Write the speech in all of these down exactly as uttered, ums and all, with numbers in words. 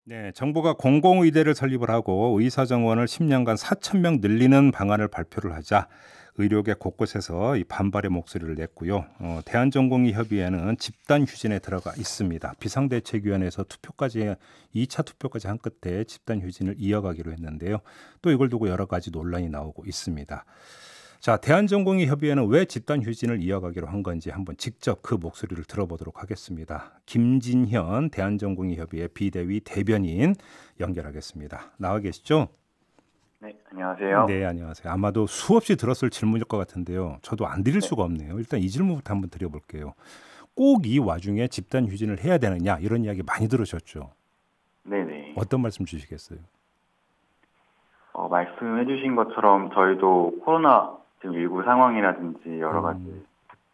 네, 정부가 공공의대를 설립을 하고 의사 정원을 십 년간 사천 명 늘리는 방안을 발표를 하자 의료계 곳곳에서 이 반발의 목소리를 냈고요. 어, 대한전공의협의회는 집단 휴진에 들어가 있습니다. 비상대책위원회에서 투표까지 이 차 투표까지 한 끝에 집단 휴진을 이어가기로 했는데요. 또 이걸 두고 여러 가지 논란이 나오고 있습니다. 자, 대한전공의협의회는 왜 집단 휴진을 이어가기로 한 건지 한번 직접 그 목소리를 들어보도록 하겠습니다. 김진현 대한전공의협의회 비대위 대변인 연결하겠습니다. 나와 계시죠? 네, 안녕하세요. 네, 안녕하세요. 아마도 수없이 들었을 질문일 것 같은데요. 저도 안 드릴 네, 수가 없네요. 일단 이 질문부터 한번 드려볼게요. 꼭 이 와중에 집단 휴진을 해야 되느냐 이런 이야기 많이 들으셨죠? 네네. 어떤 말씀 주시겠어요? 어, 말씀해주신 것처럼 저희도 코로나 지금 일구 상황이라든지 여러 가지 음,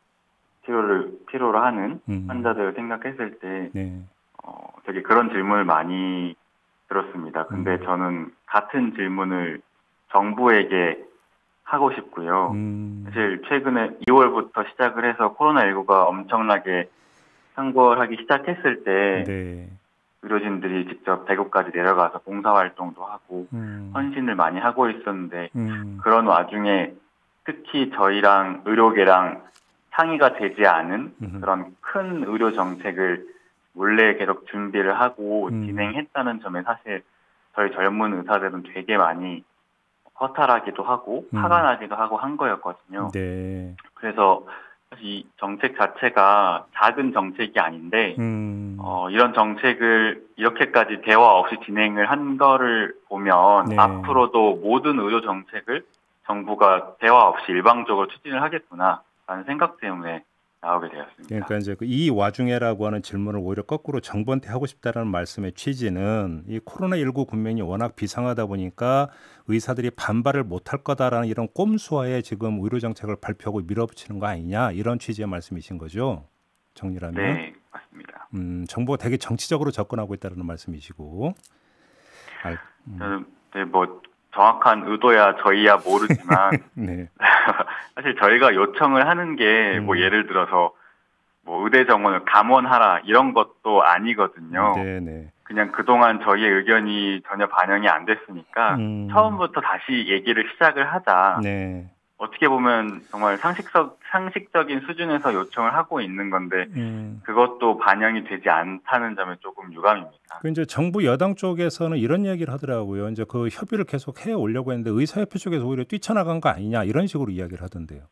치료를 필요로 하는 음, 환자들을 생각했을 때 네, 어, 되게 그런 질문을 많이 들었습니다. 근데 음, 저는 같은 질문을 정부에게 하고 싶고요. 음, 사실 최근에 이월부터 시작을 해서 코로나십구가 엄청나게 상궐하기 시작했을 때 네, 의료진들이 직접 대구까지 내려가서 봉사활동도 하고 음, 헌신을 많이 하고 있었는데 음, 그런 와중에 특히 저희랑 의료계랑 상의가 되지 않은 음, 그런 큰 의료 정책을 몰래 계속 준비를 하고 음, 진행했다는 점에 사실 저희 젊은 의사들은 되게 많이 허탈하기도 하고 화가 음, 나기도 하고 한 거였거든요. 네, 그래서 사실 이 정책 자체가 작은 정책이 아닌데 음, 어, 이런 정책을 이렇게까지 대화 없이 진행을 한 거를 보면 네. 앞으로도 모든 의료 정책을 정부가 대화 없이 일방적으로 추진을 하겠구나라는 생각 때문에 나오게 되었습니다. 그러니까 이제 그 이 와중에라고 하는 질문을 오히려 거꾸로 정부한테 하고 싶다라는 말씀의 취지는 이 코로나십구 국면이 워낙 비상하다 보니까 의사들이 반발을 못할 거다라는 이런 꼼수와에 지금 의료 정책을 발표하고 밀어붙이는 거 아니냐 이런 취지의 말씀이신 거죠. 정리라면 네, 맞습니다. 음, 정부가 되게 정치적으로 접근하고 있다는 말씀이시고, 알, 음, 저는 네, 뭐 정확한 의도야 저희야 모르지만 네, 사실 저희가 요청을 하는 게 뭐 음, 예를 들어서 뭐 의대 정원을 감원하라 이런 것도 아니거든요. 네, 네, 그냥 그동안 저희의 의견이 전혀 반영이 안 됐으니까 음, 처음부터 다시 얘기를 시작을 하자. 네. 어떻게 보면 정말 상식적, 상식적인 수준에서 요청을 하고 있는 건데 음. 그것도 반영이 되지 않다는 점에 조금 유감입니다. 그 이제 정부 여당 쪽에서는 이런 이야기를 하더라고요. 이제 그 협의를 계속 해 오려고 했는데 의사협회 쪽에서 오히려 뛰쳐나간 거 아니냐 이런 식으로 이야기를 하던데요.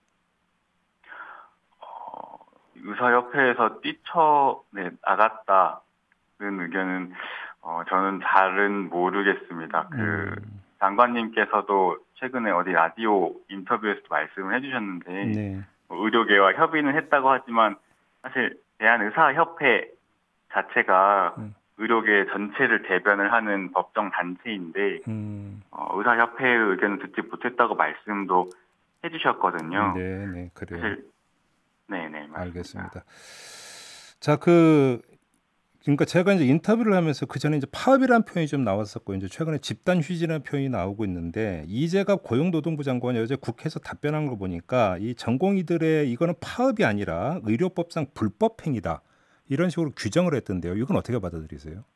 어, 의사협회에서 뛰쳐 네, 나갔다는 의견은 어, 저는 잘은 모르겠습니다. 그 음, 장관님께서도 최근에 어디 라디오 인터뷰에서 말씀을 해주셨는데 네, 뭐 의료계와 협의는 했다고 하지만 사실 대한의사협회 자체가 음, 의료계 전체를 대변을 하는 법정 단체인데 음, 어, 의사협회의 의견을 듣지 못했다고 말씀도 해주셨거든요. 네, 네, 그래요. 사실 네네 맞습니다. 알겠습니다. 자, 그 그러니까 제가 이제 인터뷰를 하면서 그 전에 이제 파업이라는 표현이 좀 나왔었고 이제 최근에 집단 휴진이라는 표현이 나오고 있는데 이재갑 고용노동부 장관이 어제 국회에서 답변한 걸 보니까 이 전공의들의 이거는 파업이 아니라 의료법상 불법 행위다 이런 식으로 규정을 했던데요. 이건 어떻게 받아들이세요?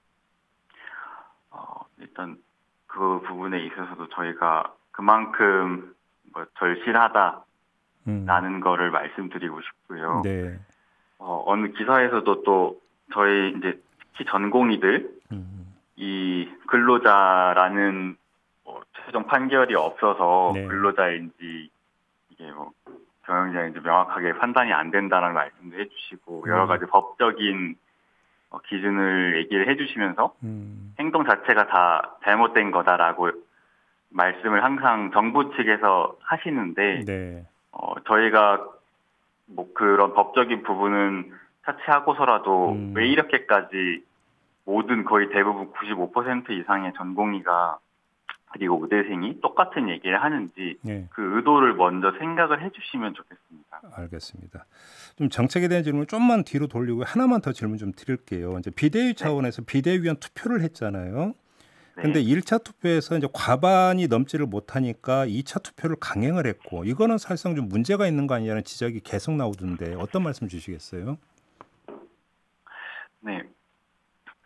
어, 일단 그 부분에 있어서도 저희가 그만큼 뭐 절실하다라는 음, 거를 말씀드리고 싶고요. 네, 어, 어느 기사에서도 또 저희 이제 특히 전공의들 음, 이 근로자라는 뭐 최종 판결이 없어서 네, 근로자인지 이게 뭐 경영자인지 명확하게 판단이 안 된다는 말씀도 해주시고 여러 음, 가지 법적인 어, 기준을 얘기를 해주시면서 음, 행동 자체가 다 잘못된 거다라고 말씀을 항상 정부 측에서 하시는데 네, 어, 저희가 뭐 그런 법적인 부분은 차치하고서라도 왜 음, 이렇게까지 모든 거의 대부분 구십오 퍼센트 이상의 전공의가 그리고 의대생이 똑같은 얘기를 하는지 네, 그 의도를 먼저 생각을 해주시면 좋겠습니다. 알겠습니다. 좀 정책에 대한 질문을 좀만 뒤로 돌리고 하나만 더 질문 좀 드릴게요. 이제 비대위 네, 차원에서 비대위원 투표를 했잖아요. 근데 네. 일 차 투표에서 이제 과반이 넘지를 못하니까 이 차 투표를 강행을 했고 이거는 사실상 좀 문제가 있는 거 아니냐는 지적이 계속 나오던데 어떤 말씀 주시겠어요? 네.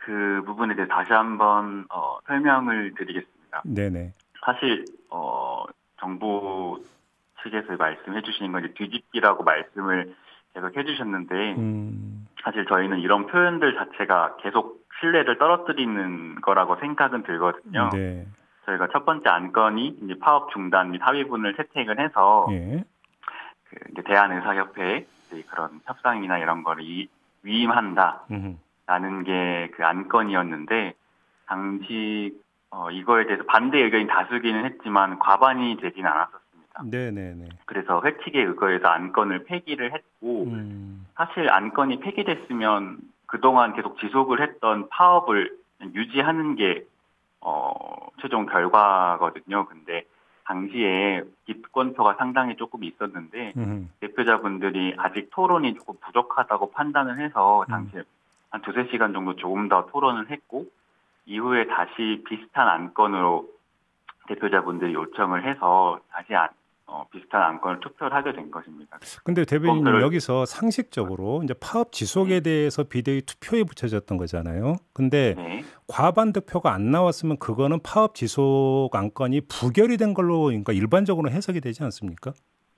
그 부분에 대해 다시 한번 어, 설명을 드리겠습니다. 네네. 사실 어, 정부 측에서 말씀해 주시는 건 이제 뒤집기라고 말씀을 계속 해주셨는데 음. 사실 저희는 이런 표현들 자체가 계속 신뢰를 떨어뜨리는 거라고 생각은 들거든요. 네. 저희가 첫 번째 안건이 이제 파업 중단 및 합의문을 채택을 해서 예. 그 이제 대한의사협회에 이제 그런 협상이나 이런 거를 이, 위임한다라는 음. 게 그 안건이었는데 당시 어, 이거에 대해서 반대 의견이 다수기는 했지만 과반이 되지는 않았었습니다. 네네네. 그래서 회칙에 의거해서 안건을 폐기를 했고 음. 사실 안건이 폐기됐으면 그동안 계속 지속을 했던 파업을 유지하는 게 어, 최종 결과거든요. 근데 당시에 기권표가 상당히 조금 있었는데 음. 대표자분들이 아직 토론이 조금 부족하다고 판단을 해서 음. 당시에 한 두세 시간 정도 조금 더 토론을 했고 이후에 다시 비슷한 안건으로 대표자분들이 요청을 해서 다시 안, 어, 비슷한 안건을 투표를 하게 된 것입니다. 근데 대변인님 기권표를 여기서 상식적으로 이제 파업 지속에 네. 대해서 비대위 투표에 붙여졌던 거잖아요. 근데 네. 과반 득표가 안 나왔으면 그거는 파업 지속 안건이 부결이 된 걸로 그러니까 일반적으로 해석이 되지 않습니까?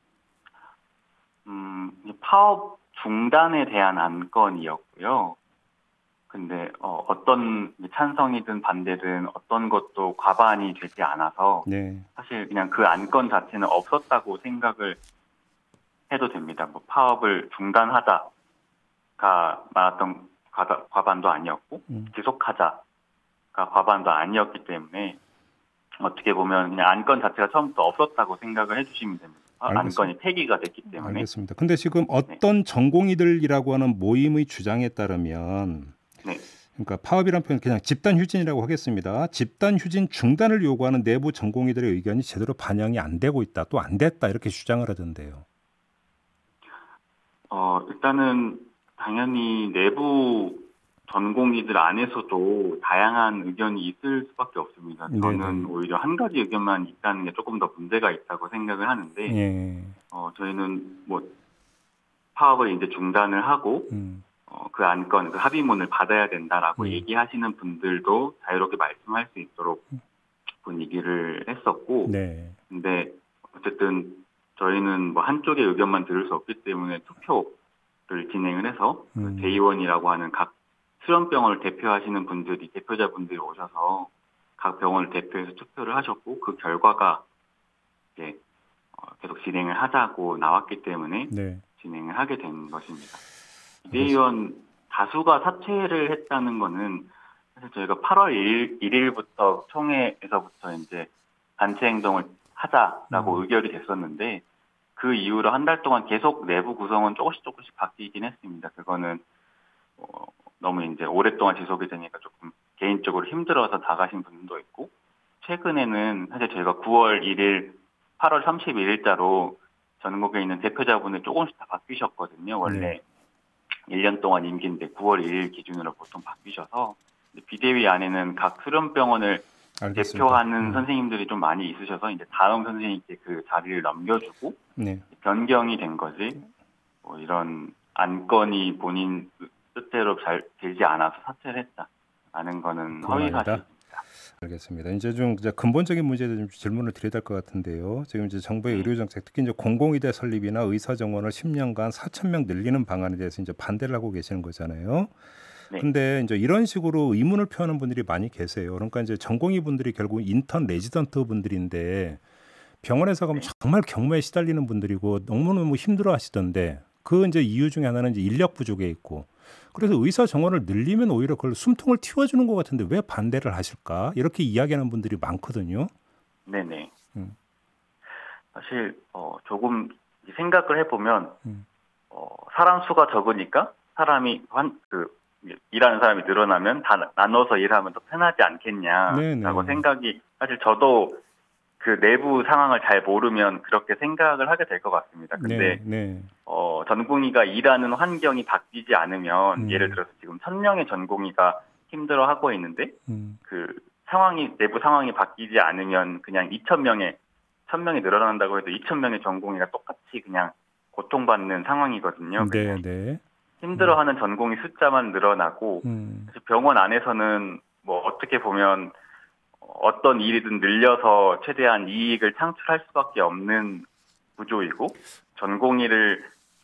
음, 이 파업 중단에 대한 안건이었고요. 근데 어, 어떤 찬성이든 반대든 어떤 것도 과반이 되지 않아서 네. 사실 그냥 그 안건 자체는 없었다고 생각을 해도 됩니다. 뭐 파업을 중단하자가 말했던 과다, 과반도 아니었고 음. 지속하자가 과반도 아니었기 때문에 어떻게 보면 그냥 안건 자체가 처음부터 없었다고 생각을 해주시면 됩니다. 알겠습니다. 안건이 폐기가 됐기 때문에. 알겠습니다. 근데 지금 어떤 전공의들이라고 하는 모임의 주장에 따르면 네. 그러니까 파업이란 표현 그냥 집단 휴진이라고 하겠습니다. 집단 휴진 중단을 요구하는 내부 전공의들의 의견이 제대로 반영이 안 되고 있다. 또 안 됐다. 이렇게 주장을 하던데요. 어, 일단은 당연히 내부 전공의들 안에서도 다양한 의견이 있을 수밖에 없습니다. 저는 네네. 오히려 한 가지 의견만 있다는 게 조금 더 문제가 있다고 생각을 하는데, 예. 어, 저희는 뭐 파업을 이제 중단을 하고 음. 어, 그 안건, 그 합의문을 받아야 된다라고 음. 얘기하시는 분들도 자유롭게 말씀할 수 있도록 분위기를 했었고, 네. 근데 어쨌든 저희는 뭐 한쪽의 의견만 들을 수 없기 때문에 투표를 진행을 해서 그 음. 대의원이라고 하는 각 수련병원을 대표하시는 분들이 대표자분들이 오셔서 각 병원을 대표해서 투표를 하셨고 그 결과가 이제 어, 계속 진행을 하자고 나왔기 때문에 네. 진행을 하게 된 것입니다. 대의원 다수가 사퇴를 했다는 거는 사실 저희가 팔월 일일부터 총회에서부터 이제 단체 행동을 하자라고 음. 의결이 됐었는데 그 이후로 한 달 동안 계속 내부 구성은 조금씩 조금씩 바뀌긴 했습니다. 그거는 어, 너무 이제 오랫동안 지속이 되니까 조금 개인적으로 힘들어서 나가신 분도 있고 최근에는 사실 저희가 구월 일일, 팔월 삼십일일자로 전국에 있는 대표자분을 조금씩 다 바뀌셨거든요. 원래 네. 일 년 동안 임기인데 구월 일일 기준으로 보통 바뀌셔서 비대위 안에는 각 수련병원을 알겠습니다. 대표하는 음. 선생님들이 좀 많이 있으셔서 이제 다음 선생님께 그 자리를 넘겨주고 네. 변경이 된 거지. 뭐 이런 안건이 본인 뜻대로 잘 되지 않아서 사퇴를 했다라는 거는 그건 허위 아니다. 사실입니다. 알겠습니다. 이제 좀 이제 근본적인 문제에 좀 질문을 드려야 될 것 같은데요. 지금 이제 정부의 네. 의료 정책, 특히 이제 공공의대 설립이나 의사 정원을 십 년간 사천 명 늘리는 방안에 대해서 이제 반대를 하고 계시는 거잖아요. 네. 근데 이제 이런 식으로 의문을 표하는 분들이 많이 계세요. 그러니까 이제 전공의 분들이 결국 인턴 레지던트 분들인데 병원에서 가면 네. 정말 경무에 시달리는 분들이고 너무너무 힘들어 하시던데 그 이제 이유 중에 하나는 이제 인력 부족에 있고 그래서 의사 정원을 늘리면 오히려 그걸 숨통을 틔워주는 것 같은데 왜 반대를 하실까? 이렇게 이야기하는 분들이 많거든요. 네네. 음. 사실 어, 조금 생각을 해보면 음. 어, 사람 수가 적으니까 사람이 한, 그 일하는 사람이 늘어나면 다 나눠서 일하면 더 편하지 않겠냐라고 네네. 생각이 사실 저도 그 내부 상황을 잘 모르면 그렇게 생각을 하게 될 것 같습니다. 근데 네, 네. 어, 전공의가 일하는 환경이 바뀌지 않으면 음. 예를 들어서 지금 천 명의 전공의가 힘들어하고 있는데 음. 그 상황이 내부 상황이 바뀌지 않으면 그냥 이천 명의 천 명이 늘어난다고 해도 이천 명의 전공의가 똑같이 그냥 고통받는 상황이거든요. 네, 그냥 네. 힘들어하는 음. 전공의 숫자만 늘어나고 음. 사실 병원 안에서는 뭐 어떻게 보면 어떤 일이든 늘려서 최대한 이익을 창출할 수밖에 없는 구조이고 전공의를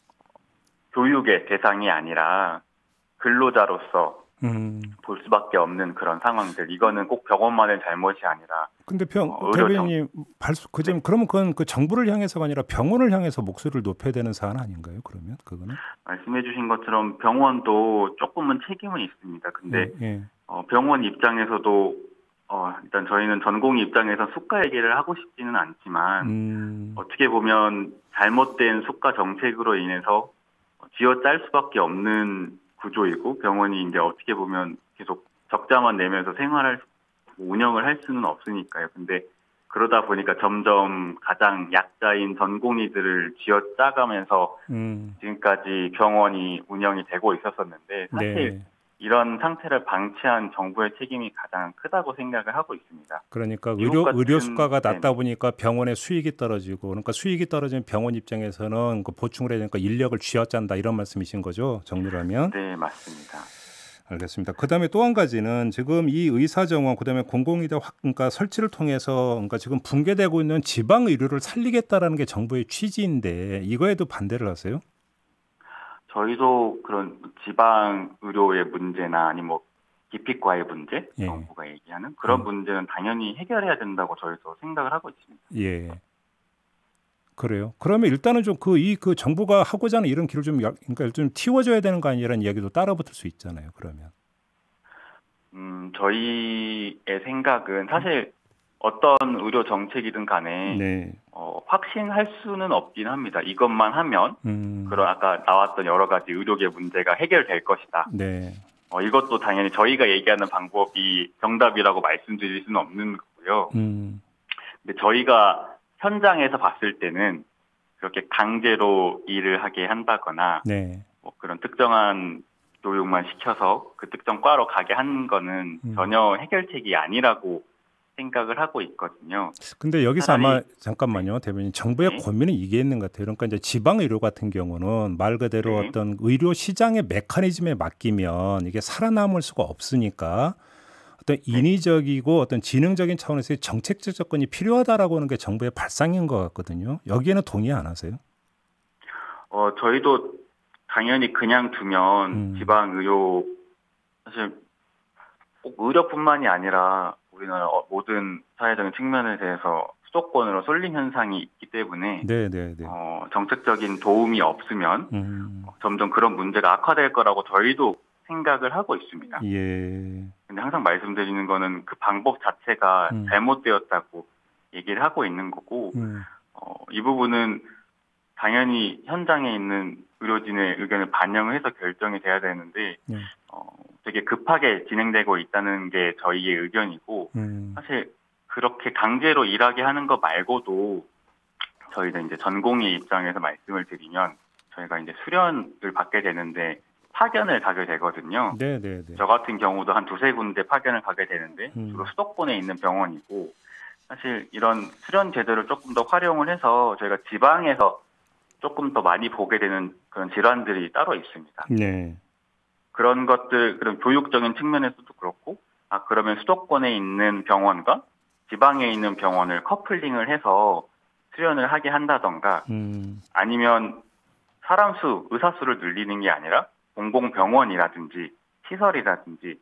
교육의 대상이 아니라 근로자로서 음. 볼 수밖에 없는 그런 상황들. 이거는 꼭 병원만의 잘못이 아니라. 근데 병 어, 대변인님 발수 그점 네. 그러면 그건 그 정부를 향해서가 아니라 병원을 향해서 목소리를 높여야 되는 사안 아닌가요? 그러면 그거는 말씀해주신 것처럼 병원도 조금은 책임은 있습니다. 근데 예, 예. 어, 병원 입장에서도 어, 일단 저희는 전공의 입장에서 수가 얘기를 하고 싶지는 않지만 음. 어떻게 보면 잘못된 수가 정책으로 인해서 쥐어짤 수밖에 없는 구조이고 병원이 이제 어떻게 보면 계속 적자만 내면서 생활할 운영을 할 수는 없으니까요. 근데 그러다 보니까 점점 가장 약자인 전공의들을 쥐어짜가면서 음. 지금까지 병원이 운영이 되고 있었었는데 사실 네. 이런 상태를 방치한 정부의 책임이 가장 크다고 생각을 하고 있습니다. 그러니까 의료 같은, 의료 수가가 낮다 네네. 보니까 병원의 수익이 떨어지고 그러니까 수익이 떨어지면 병원 입장에서는 그 보충을 해야 되니까 인력을 쥐어짠다 이런 말씀이신 거죠? 정리를 하면. 네, 맞습니다. 알겠습니다. 그다음에 또 한 가지는 지금 이 의사정원 그다음에 공공의대 확 그러니까 설치를 통해서 그러니까 지금 붕괴되고 있는 지방 의료를 살리겠다라는 게 정부의 취지인데 이거에도 반대를 하세요? 저희도 그런 지방 의료의 문제나 아니면 뭐 기피과의 문제, 예. 정부가 얘기하는 그런 음. 문제는 당연히 해결해야 된다고 저희도 생각을 하고 있습니다. 예. 그래요. 그러면 일단은 좀 그 이 그 정부가 하고자 하는 이런 길을 좀 그러니까 좀 틔워줘야 되는 거 아니라는 이야기도 따라붙을 수 있잖아요. 그러면. 음, 저희의 생각은 사실 어떤 의료 정책이든 간에 네. 어, 확신할 수는 없긴 합니다. 이것만 하면 음. 그런 아까 나왔던 여러 가지 의료계 문제가 해결될 것이다. 네. 어, 이것도 당연히 저희가 얘기하는 방법이 정답이라고 말씀드릴 수는 없는 거고요. 음. 근데 저희가 현장에서 봤을 때는 그렇게 강제로 일을 하게 한다거나 네. 뭐 그런 특정한 교육만 시켜서 그 특정 과로 가게 하는 거는 음. 전혀 해결책이 아니라고 생각을 하고 있거든요. 근데 여기서 차라리, 아마 잠깐만요, 대변인 정부의 네. 고민은 이게 있는 것 같아요. 그러니까 이제 지방 의료 같은 경우는 말 그대로 네. 어떤 의료 시장의 메커니즘에 맡기면 이게 살아남을 수가 없으니까 어떤 인위적이고 어떤 지능적인 차원에서의 정책적 접근이 필요하다라고 하는 게 정부의 발상인 것 같거든요. 여기에는 동의 안 하세요? 어, 저희도 당연히 그냥 두면 음. 지방 의료 사실 꼭 의료뿐만이 아니라 우리나라 모든 사회적인 측면에 대해서 수도권으로 쏠림 현상이 있기 때문에 네, 네, 네. 어, 정책적인 도움이 없으면 음. 점점 그런 문제가 악화될 거라고 저희도 생각을 하고 있습니다. 예. 근데 항상 말씀드리는 거는 그 방법 자체가 음. 잘못되었다고 얘기를 하고 있는 거고 음. 어, 이 부분은 당연히 현장에 있는 의료진의 의견을 반영을 해서 결정이 돼야 되는데 예. 어, 되게 급하게 진행되고 있다는 게 저희의 의견이고 음. 사실 그렇게 강제로 일하게 하는 거 말고도 저희는 이제 전공의 입장에서 말씀을 드리면 저희가 이제 수련을 받게 되는데 파견을 가게 되거든요. 네, 네, 네. 저 같은 경우도 한 두세 군데 파견을 가게 되는데 음. 주로 수도권에 있는 병원이고 사실 이런 수련 제도를 조금 더 활용을 해서 저희가 지방에서 조금 더 많이 보게 되는 그런 질환들이 따로 있습니다. 네. 그런 것들, 그런 교육적인 측면에서도 그렇고, 아, 그러면 수도권에 있는 병원과 지방에 있는 병원을 커플링을 해서 수련을 하게 한다던가, 음. 아니면 사람 수, 의사 수를 늘리는 게 아니라 공공병원이라든지 시설이라든지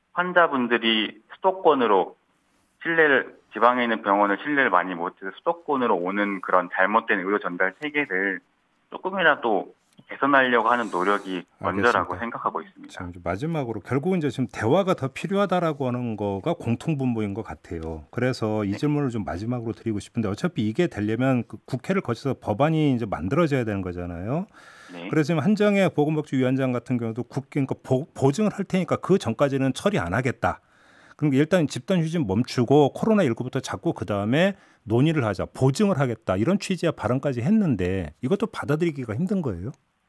환자분들이 수도권으로 신뢰를, 지방에 있는 병원을 신뢰를 많이 못해서 수도권으로 오는 그런 잘못된 의료 전달 체계를 조금이라도 개선하려고 하는 노력이 먼저라고 생각하고 있습니다. 참, 마지막으로 결국은 이제 지금 대화가 더 필요하다라고 하는 거가 공통분모인 것 같아요. 그래서 이 네. 질문을 좀 마지막으로 드리고 싶은데 어차피 이게 되려면 그 국회를 거쳐서 법안이 이제 만들어져야 되는 거잖아요. 네. 그래서 지금 한정혜 보건복지위원장 같은 경우도 국회 그러니까 보, 보증을 할 테니까 그 전까지는 처리 안 하겠다. 그러니까 일단 집단 휴진 멈추고 코로나십구부터 잡고 그다음에 논의를 하자. 보증을 하겠다. 이런 취지의 발언까지 했는데 이것도 받아들이기가 힘든 거예요?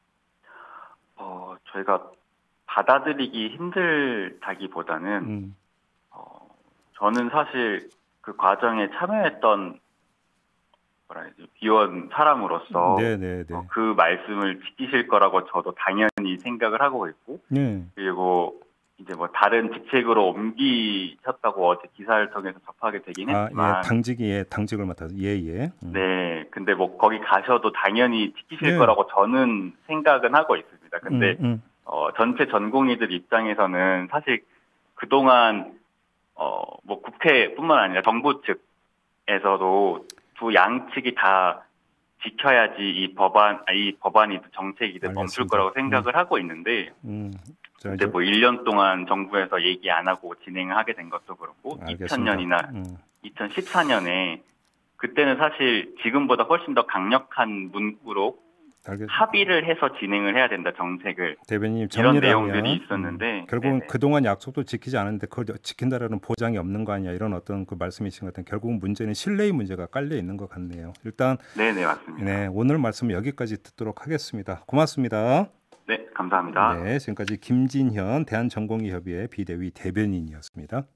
어, 저희가 받아들이기 힘들다기보다는 음. 어, 저는 사실 그 과정에 참여했던 뭐라 해야지 비원 사람으로서 네네네. 어, 그 말씀을 지키실 거라고 저도 당연히 생각을 하고 있고 네. 그리고 이제 뭐 다른 직책으로 옮기셨다고 어제 기사를 통해서 접하게 되긴 아, 했지만 예, 당직이 예, 당직을 맡아서 예예. 음. 네, 근데 뭐 거기 가셔도 당연히 지키실 네. 거라고 저는 생각은 하고 있습니다. 근데 음, 음. 어, 전체 전공의들 입장에서는 사실 그동안 어, 뭐 국회뿐만 아니라 정부 측에서도 두 양측이 다 지켜야지 이 법안, 아, 이 법안이든 정책이든 멈출 알겠습니다. 거라고 생각을 음, 하고 있는데, 음. 자, 근데 이제 뭐 일 년 동안 정부에서 얘기 안 하고 진행을 하게 된 것도 그렇고, 알겠습니다. 이천 년이나 음. 이천십사 년에 그때는 사실 지금보다 훨씬 더 강력한 문구로 알겠... 합의를 해서 진행을 해야 된다 정책을 대변인님 이런 정리를 내용들이 하면 있었는데 음, 결국은 네네. 그동안 약속도 지키지 않았는데 그걸 지킨다라는 보장이 없는 거 아니야 이런 어떤 그 말씀이신 것 같은 결국은 문제는 신뢰의 문제가 깔려 있는 것 같네요. 일단 네네 맞습니다. 네, 오늘 말씀 여기까지 듣도록 하겠습니다. 고맙습니다. 네 감사합니다. 네, 지금까지 김진현 대한전공의협의회 비대위 대변인이었습니다.